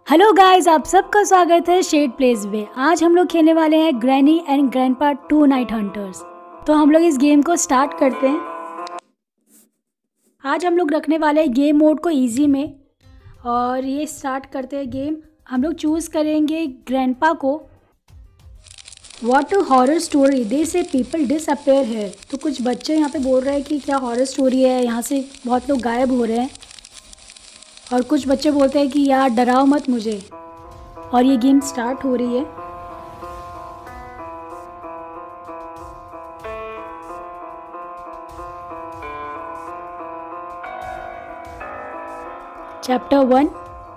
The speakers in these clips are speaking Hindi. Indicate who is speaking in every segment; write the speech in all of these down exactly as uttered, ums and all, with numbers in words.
Speaker 1: हेलो गाइस, आप सबका स्वागत है शेड प्लेस में। आज हम लोग खेलने वाले हैं Granny and Grandpa two Night Hunters. तो हम लोग इस गेम को स्टार्ट करते हैं। आज हम लोग रखने वाले हैं गेम मोड को इजी में, और ये स्टार्ट करते हैं गेम। हम लोग चूज़ करेंगे ग्रैंडपा को। What a horror story, they say people disappear है। तो कुछ बच्चे यहाँ पे बोल रहे हैं कि क्या हॉरर स्टोरी है, यहाँ से बहुत लोग गायब हो रहे हैं। और कुछ बच्चे बोलते हैं कि यार डराओ मत मुझे। और ये गेम स्टार्ट हो रही है। Chapter one.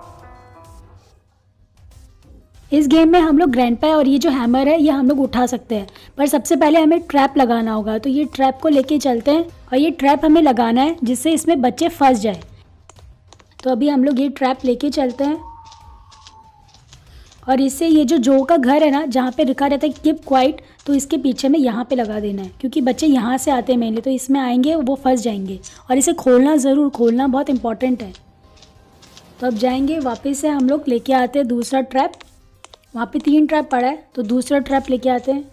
Speaker 1: इस गेम में हम लोग ग्रैंडपा और ये जो हैमर है ये हम लोग उठा सकते हैं, पर सबसे पहले हमें ट्रैप लगाना होगा। तो ये ट्रैप को लेके चलते हैं, और ये ट्रैप हमें लगाना है जिससे इसमें बच्चे फंस जाए। तो अभी हम लोग ये ट्रैप लेके चलते हैं, और इससे ये जो जो का घर है ना, जहाँ पे लिखा रहता है कीप क्वाइट, तो इसके पीछे में यहाँ पे लगा देना है, क्योंकि बच्चे यहाँ से आते हैं मेनली, तो इसमें आएंगे वो फंस जाएंगे। और इसे खोलना ज़रूर, खोलना बहुत इंपॉर्टेंट है। तो अब जाएंगे वापस से, हम लोग लेके आते हैं दूसरा ट्रैप। वहाँ पे तीन ट्रैप पड़ा है, तो दूसरा ट्रैप लेके आते हैं।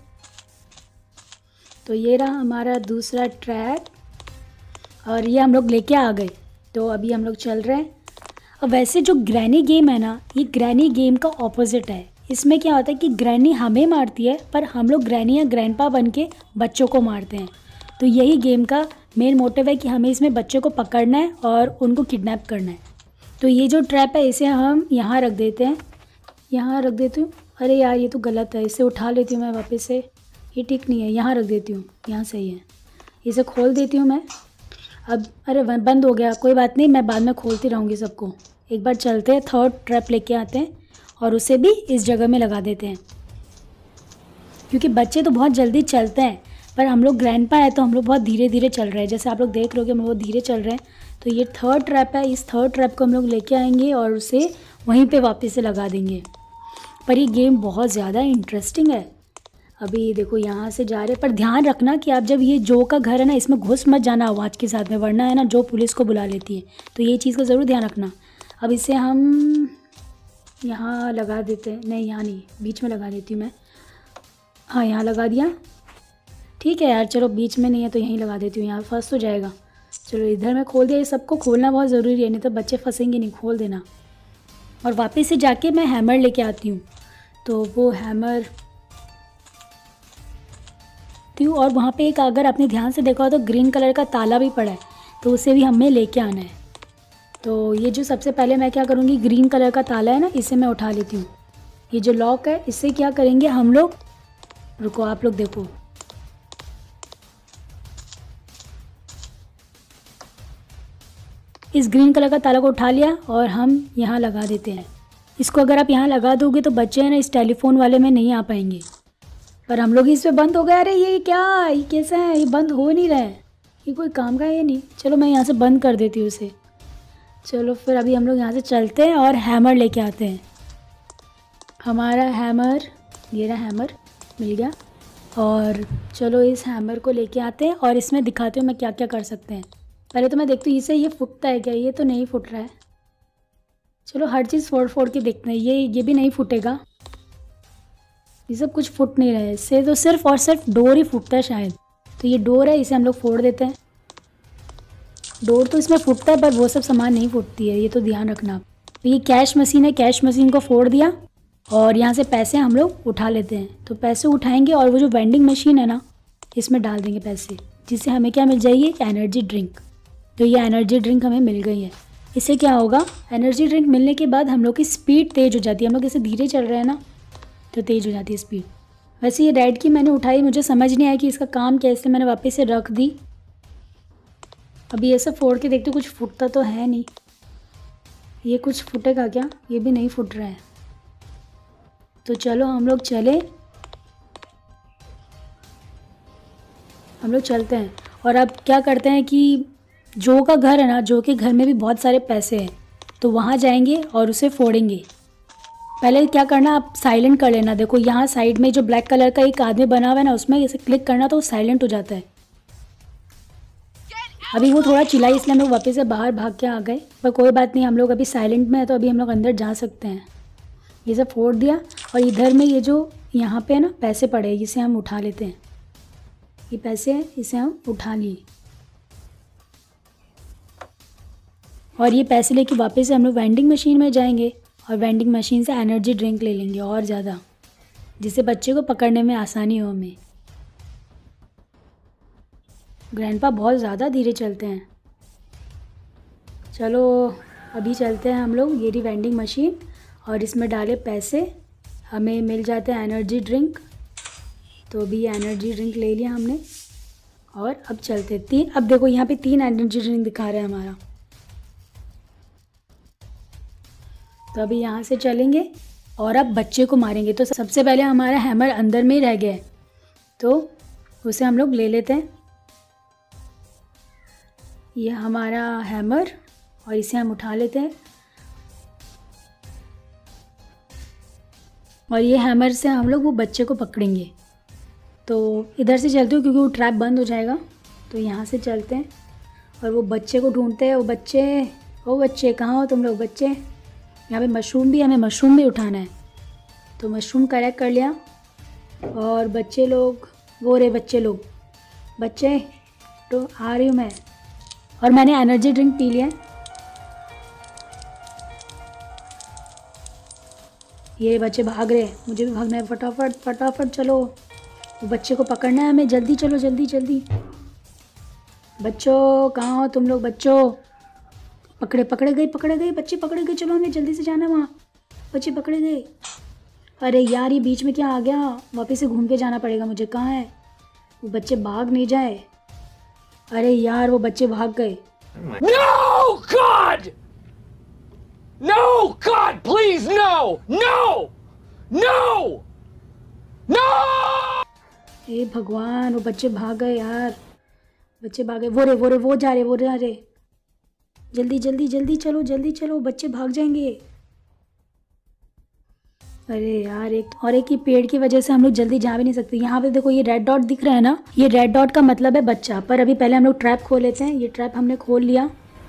Speaker 1: तो ये रहा हमारा दूसरा ट्रैप, और ये हम लोग लेके आ गए। तो अभी हम लोग चल रहे हैं। अब वैसे जो ग्रैनी गेम है ना, ये ग्रैनी गेम का ऑपोजिट है। इसमें क्या होता है कि ग्रैनी हमें मारती है, पर हम लोग ग्रैनी या ग्रैंडपा बन के बच्चों को मारते हैं। तो यही गेम का मेन मोटिव है कि हमें इसमें बच्चों को पकड़ना है और उनको किडनैप करना है। तो ये जो ट्रैप है इसे हम यहाँ रख देते हैं, यहाँ रख देती हूँ। अरे यार ये तो गलत है, इसे उठा लेती हूँ मैं वापस से। ये ठीक नहीं है, यहाँ रख देती हूँ, यहाँ सही है। इसे खोल देती हूँ मैं। अब अरे बंद हो गया, कोई बात नहीं, मैं बाद में खोलती रहूँगी सबको। एक बार चलते हैं, थर्ड ट्रैप लेके आते हैं और उसे भी इस जगह में लगा देते हैं। क्योंकि बच्चे तो बहुत जल्दी चलते हैं, पर हम लोग ग्रैंडपा है तो हम लोग बहुत धीरे धीरे चल रहे हैं। जैसे आप लोग देख रहे हो कि हम लोग धीरे चल रहे हैं। तो ये थर्ड ट्रैप है, इस थर्ड ट्रैप को हम लोग लेके आएंगे और उसे वहीं पर वापस से लगा देंगे। पर ये गेम बहुत ज़्यादा इंटरेस्टिंग है। अभी देखो यहाँ से जा रहे, पर ध्यान रखना कि आप जब ये जो का घर है ना, इसमें घुस मत जाना आवाज़ के साथ में, वरना है ना जो पुलिस को बुला लेती है। तो ये चीज़ का ज़रूर ध्यान रखना। अब इसे हम यहाँ लगा देते हैं। नहीं यहाँ नहीं, बीच में लगा देती हूँ मैं। हाँ यहाँ लगा दिया, ठीक है यार। चलो बीच में नहीं है तो यहीं लगा देती हूँ, यहाँ फंस तो जाएगा। चलो इधर मैं खोल दिया। ये सबको खोलना बहुत ज़रूरी है, नहीं तो बच्चे फंसेंगे नहीं। खोल देना। और वापस से जाके मैं हैमर लेके आती हूँ। तो वो हैमर हूँ, और वहाँ पे एक, अगर आपने ध्यान से देखा हो तो ग्रीन कलर का ताला भी पड़ा है, तो उसे भी हमें लेके आना है। तो ये जो सबसे पहले मैं क्या करूँगी, ग्रीन कलर का ताला है ना, इसे मैं उठा लेती हूँ। ये जो लॉक है, इससे क्या करेंगे हम लोग, रुको आप लोग देखो। इस ग्रीन कलर का ताला को उठा लिया और हम यहाँ लगा देते हैं। इसको अगर आप यहाँ लगा दोगे तो बच्चे हैं ना इस टेलीफोन वाले में नहीं आ पाएंगे। पर हम लोग इस पे बंद हो गए। अरे ये क्या, ये कैसा है, ये बंद हो नहीं रहा है, ये कोई काम का है ये नहीं। चलो मैं यहाँ से बंद कर देती हूँ इसे। चलो फिर अभी हम लोग यहाँ से चलते हैं और हैमर लेके आते हैं। हमारा हैमर, ये रहा हैमर, मिल गया। और चलो इस हैमर को लेके आते हैं और इसमें दिखाते हूँ मैं क्या क्या कर सकते हैं। पहले तो मैं देखती हूँ इसे, ये फुटता है क्या। ये तो नहीं फुट रहा है। चलो हर चीज़ फोड़ फोड़ के देखते हैं। ये ये भी नहीं फूटेगा, ये सब कुछ फुट नहीं रहा है। इससे तो सिर्फ और सिर्फ डोर ही फूटता है शायद। तो ये डोर है, इसे हम लोग फोड़ देते हैं। डोर तो इसमें फूटता है, पर वो सब सामान नहीं फूटती है, ये तो ध्यान रखना। तो ये कैश मशीन है, कैश मशीन को फोड़ दिया और यहाँ से पैसे हम लोग उठा लेते हैं। तो पैसे उठाएंगे और वो जो वेंडिंग मशीन है ना, इसमें डाल देंगे पैसे, जिससे हमें क्या मिल जाएगी, एनर्जी ड्रिंक। तो ये एनर्जी ड्रिंक हमें मिल गई है। इससे क्या होगा, एनर्जी ड्रिंक मिलने के बाद हम लोग की स्पीड तेज़ हो जाती है। हम लोग इसे धीरे चल रहे हैं ना, तो तेज़ हो जाती है स्पीड। वैसे ये रेड की मैंने उठाई, मुझे समझ नहीं आया कि इसका काम क्या है, इसलिए मैंने वापस से रख दी। अभी ये सब फोड़ के देखते, कुछ फूटता तो है नहीं। ये कुछ फूटेगा क्या, ये भी नहीं फूट रहा है। तो चलो हम लोग चले, हम लोग चलते हैं। और अब क्या करते हैं कि जो का घर है ना, जो के घर में भी बहुत सारे पैसे हैं, तो वहाँ जाएंगे और उसे फोड़ेंगे। पहले क्या करना, आप साइलेंट कर लेना। देखो यहाँ साइड में जो ब्लैक कलर का एक आदमी बना हुआ है ना, उसमें इसे क्लिक करना तो वो साइलेंट हो जाता है। अभी वो थोड़ा चिल्लाई, इसलिए हम लोग वापस से बाहर भाग के आ गए। पर कोई बात नहीं, हम लोग अभी साइलेंट में है तो अभी हम लोग अंदर जा सकते हैं। ये सब फोड़ दिया। और इधर में ये जो यहाँ पे है ना पैसे पड़े हैं, इसे हम उठा लेते हैं। ये पैसे हैं, इसे हम उठा लिए। और ये पैसे लेके वापस हम लोग वेंडिंग मशीन में जाएंगे और वेंडिंग मशीन से एनर्जी ड्रिंक ले लेंगे और ज़्यादा, जिससे बच्चे को पकड़ने में आसानी हो हमें। ग्रैंडपा बहुत ज़्यादा धीरे चलते हैं। चलो अभी चलते हैं हम लोग। ये रही वेंडिंग मशीन और इसमें डाले पैसे, हमें मिल जाते हैं एनर्जी ड्रिंक। तो अभी एनर्जी ड्रिंक ले लिया हमने और अब चलते तीन। अब देखो यहाँ पे तीन एनर्जी ड्रिंक दिखा रहे हैं हमारा। तो अभी यहाँ से चलेंगे और अब बच्चे को मारेंगे। तो सबसे पहले हमारा हैमर अंदर में ही रह गया है, तो उसे हम लोग ले लेते हैं। ये हमारा हैमर और इसे हम उठा लेते हैं। और ये हैमर से हम लोग वो बच्चे को पकड़ेंगे। तो इधर से चलते हो क्योंकि वो ट्रैप बंद हो जाएगा। तो यहाँ से चलते हैं और वो बच्चे को ढूंढते हैं। वो बच्चे वो बच्चे कहाँ हो तुम लोग बच्चे? यहाँ पे मशरूम भी, हमें मशरूम भी उठाना है। तो मशरूम कलेक्ट कर लिया। और बच्चे लोग, वो रहे बच्चे लोग, बच्चे तो आ रही हूँ मैं। और मैंने एनर्जी ड्रिंक पी लिया। ये बच्चे भाग रहे हैं, मुझे भी भागना है। फटाफट फटाफट चलो, वो बच्चे को पकड़ना है हमें। जल्दी चलो, जल्दी जल्दी। बच्चों कहाँ हो तुम लोग? बच्चों पकड़े पकड़े गए पकड़े गए बच्चे पकड़े गए। चलो हमें जल्दी से जाना है वहाँ। बच्चे पकड़े गए। अरे यार ये बीच में क्या आ गया? वापस से घूम के जाना पड़ेगा मुझे। कहाँ है वो? बच्चे भाग नहीं जाए। अरे यार वो बच्चे भाग गए।
Speaker 2: No, God! No, God, please, no! No! No! No!
Speaker 1: हे भगवान, वो बच्चे भाग गए यार। बच्चे भाग गए। वो रे वो रे वो जा रहे वो जा रहे। जल्दी जल्दी जल्दी चलो, जल्दी चलो, बच्चे भाग जाएंगे। अरे यार एक और एक ही पेड़ की वजह से हम लोग जल्दी जा भी नहीं सकते। यहाँ पे देखो ये रेड डॉट दिख रहा है ना, ये रेड डॉट का मतलब है बच्चा। पर अभी पहले हम लोग ट्रैप खोल लेते हैं। ये ट्रैप हमने खोल लिया।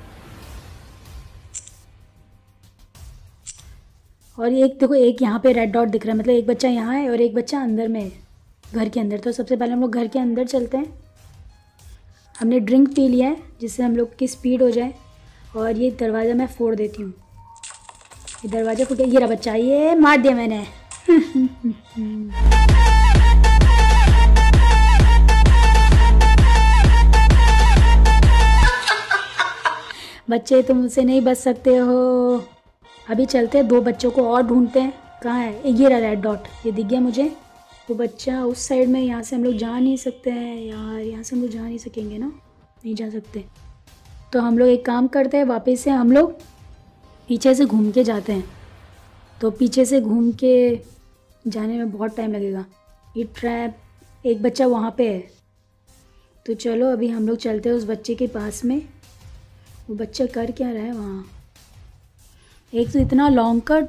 Speaker 1: और एक देखो एक यहाँ पे रेड डॉट दिख रहा है, मतलब एक बच्चा यहाँ है और एक बच्चा अंदर में है, घर के अंदर। तो सबसे पहले हम लोग घर के अंदर चलते हैं। हमने ड्रिंक पी लिया है जिससे हम लोग की स्पीड हो जाए। और ये दरवाज़ा मैं फोड़ देती हूँ। ये दरवाज़ा फूट गया। ये रहा बच्चा, ये मार दिया मैंने। बच्चे तुम मुझसे नहीं बच सकते हो। अभी चलते हैं, दो बच्चों को और ढूंढते हैं। कहाँ है? ये रहा रेड डॉट, ये दिख गया मुझे। वो बच्चा उस साइड में, यहाँ से हम लोग जा नहीं सकते हैं यार। यहाँ से हम लोग जा नहीं सकेंगे ना, नहीं जा सकते। तो हम लोग एक काम करते हैं, वापस से हम लोग पीछे से घूम के जाते हैं। तो पीछे से घूम के जाने में बहुत टाइम लगेगा। ये ट्रैप, एक बच्चा वहाँ पे है। तो चलो अभी हम लोग चलते हैं उस बच्चे के पास में। वो बच्चा कर क्या रहा है वहाँ? एक तो इतना लॉन्ग कट।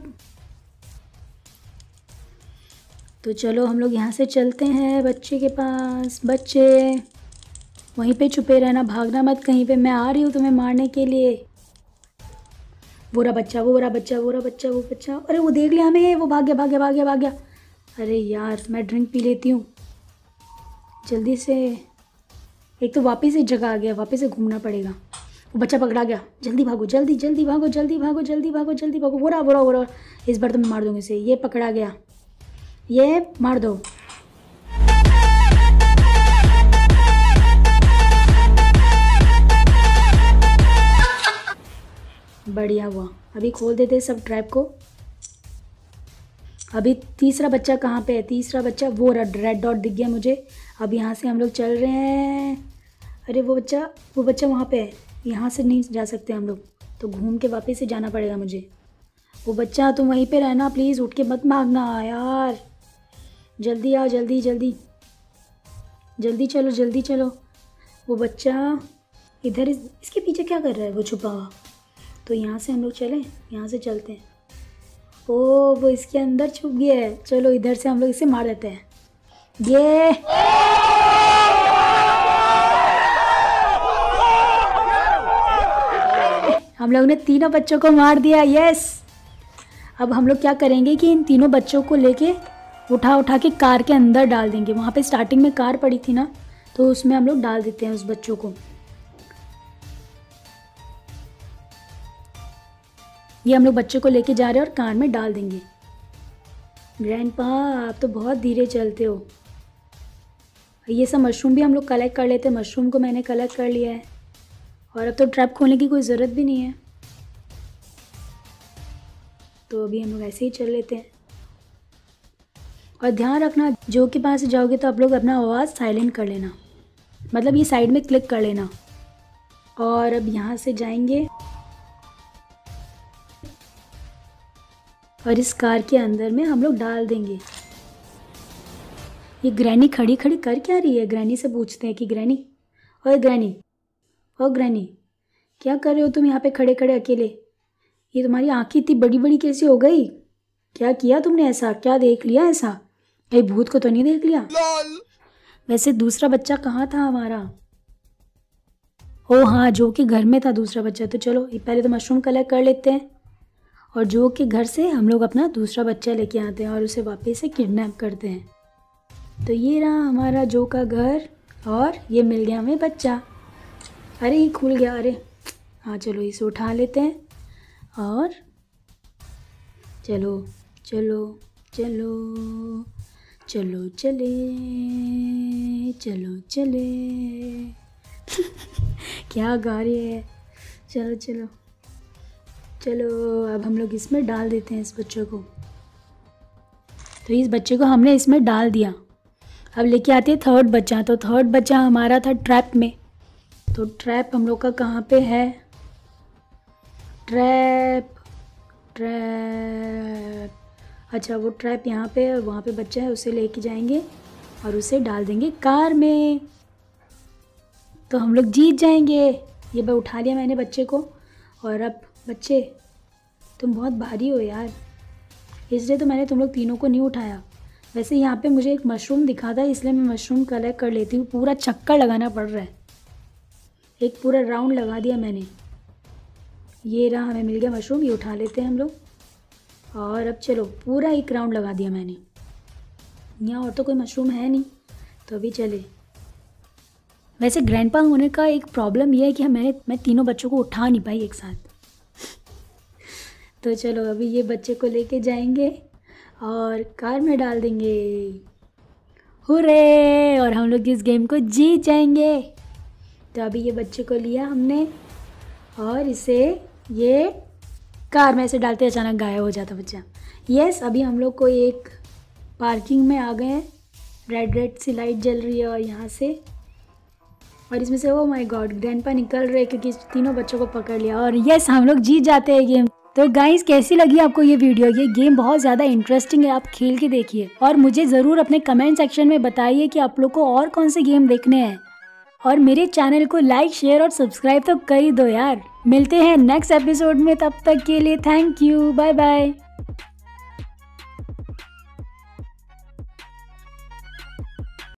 Speaker 1: तो चलो हम लोग यहाँ से चलते हैं बच्चे के पास। बच्चे वहीं पे छुपे रहना, भागना मत कहीं पे। मैं आ रही हूँ तुम्हें मारने के लिए। वो रहा बच्चा, वो रहा बच्चा, वो रहा बच्चा, वो बच्चा। अरे वो देख लिया हमें, वो भाग गया भाग गया भाग गया भाग गया। अरे यार मैं ड्रिंक पी लेती हूँ जल्दी से। एक तो वापस एक जगह आ गया, वापस से घूमना पड़ेगा। वो बच्चा पकड़ा गया। जल्दी भागो, जल्दी जल्दी भागो, जल्दी भागो, जल्दी भागो, जल्दी भागो। वो रहा वो रहा वो रहा। इस बार तो मैं मार दूँगी इसे। ये पकड़ा गया, ये मार दो। बढ़िया हुआ। अभी खोल देते सब ट्रैप को। अभी तीसरा बच्चा कहाँ पे है? तीसरा बच्चा वो रेड डॉट दिख गया मुझे। अब यहाँ से हम लोग चल रहे हैं। अरे वो बच्चा वो बच्चा वहाँ पे है। यहाँ से नहीं जा सकते हम लोग, तो घूम के वापस से जाना पड़ेगा मुझे। वो बच्चा तुम वहीं पे रहना प्लीज़, उठ के मत भागना यार। जल्दी आओ, जल्दी जल्दी जल्दी चलो, जल्दी चलो। वो बच्चा इधर इस, इसके पीछे क्या कर रहा है वो छुपा हुआ? तो यहाँ से हम लोग चलें, यहाँ से चलते हैं। ओ वो इसके अंदर छुप गया है। चलो इधर से हम लोग इसे मार देते हैं। ये हम लोग ने तीनों बच्चों को मार दिया। यस, अब हम लोग क्या करेंगे कि इन तीनों बच्चों को लेके उठा उठा के कार के अंदर डाल देंगे। वहाँ पे स्टार्टिंग में कार पड़ी थी ना, तो उसमें हम लोग डाल देते हैं उस बच्चों को। ये हम लोग बच्चों को लेके जा रहे हैं और कार में डाल देंगे। ग्रैंडपा आप तो बहुत धीरे चलते हो। ये सब मशरूम भी हम लोग कलेक्ट कर लेते हैं। मशरूम को मैंने कलेक्ट कर लिया है और अब तो ट्रैप खोलने की कोई ज़रूरत भी नहीं है, तो अभी हम लोग ऐसे ही चल लेते हैं। और ध्यान रखना, जो के पास जाओगे तो आप लोग अपना आवाज़ साइलेंट कर लेना, मतलब ये साइड में क्लिक कर लेना। और अब यहाँ से जाएंगे और इस कार के अंदर में हम लोग डाल देंगे। ये ग्रैनी खड़ी खड़ी कर क्या रही है? ग्रैनी से पूछते हैं कि ग्रैनी, ओए ग्रैनी, ओ ग्रैनी, क्या कर रहे हो तुम यहाँ पे खड़े खड़े अकेले? ये तुम्हारी आँखें इतनी बड़ी बड़ी कैसी हो गई? क्या किया तुमने ऐसा? क्या देख लिया ऐसा? कहीं भूत को तो नहीं देख लिया? वैसे दूसरा बच्चा कहाँ था हमारा? ओ हाँ, जो के घर में था दूसरा बच्चा। तो चलो पहले तो मशरूम कलेक्ट कर लेते हैं और जो के घर से हम लोग अपना दूसरा बच्चा लेके आते हैं और उसे वापस से किडनैप करते हैं। तो ये रहा हमारा जो का घर और ये मिल गया हमें बच्चा। अरे ये खुल गया। अरे हाँ, चलो इसे उठा लेते हैं और चलो चलो चलो चलो चले चलो चले क्या गा रही है? चलो चलो चलो, अब हम लोग इसमें डाल देते हैं इस बच्चे को। तो इस बच्चे को हमने इसमें डाल दिया। अब लेके आते हैं थर्ड बच्चा। तो थर्ड बच्चा हमारा था ट्रैप में। तो ट्रैप हम लोग का कहाँ पे है? ट्रैप ट्रैप अच्छा, वो ट्रैप यहाँ पे है, वहाँ पे बच्चा है, उसे लेके जाएंगे और उसे डाल देंगे कार में। तो हम लोग जीत जाएंगे। ये मैं उठा लिया मैंने बच्चे को। और अब बच्चे, तुम बहुत भारी हो यार, इसलिए तो मैंने तुम लोग तीनों को नहीं उठाया। वैसे यहाँ पे मुझे एक मशरूम दिखा था, इसलिए मैं मशरूम कलेक्ट कर लेती हूँ। पूरा चक्कर लगाना पड़ रहा है, एक पूरा राउंड लगा दिया मैंने। ये रहा, हमें मिल गया मशरूम, ये उठा लेते हैं हम लोग। और अब चलो, पूरा एक राउंड लगा दिया मैंने। यहाँ और तो कोई मशरूम है नहीं, तो अभी चले। वैसे ग्रैंडपा होने का एक प्रॉब्लम ये है कि मैंने मैं तीनों बच्चों को उठा नहीं पाई एक साथ। तो चलो अभी ये बच्चे को लेके जाएंगे और कार में डाल देंगे। हुर्रे! और हम लोग इस गेम को जीत जाएंगे। तो अभी ये बच्चे को लिया हमने और इसे ये कार में से डालते अचानक गायब हो जाता बच्चा। यस, अभी हम लोग को एक पार्किंग में आ गए हैं। रेड रेड सी लाइट जल रही है और यहाँ से, और इसमें से ओ माय गॉड ग्रैंडपा निकल रहे क्योंकि तीनों बच्चों को पकड़ लिया। और यस, हम लोग जीत जाते हैं गेम। तो गाइस, कैसी लगी आपको ये वीडियो? ये गेम बहुत ज़्यादा इंटरेस्टिंग है, आप खेल के देखिए और मुझे ज़रूर अपने कमेंट सेक्शन में बताइए कि आप लोग को और कौन से गेम देखने हैं। और मेरे चैनल को लाइक, शेयर और सब्सक्राइब तो कर ही दो यार। मिलते हैं नेक्स्ट एपिसोड में, तब तक के लिए थैंक यू, बाय बाय।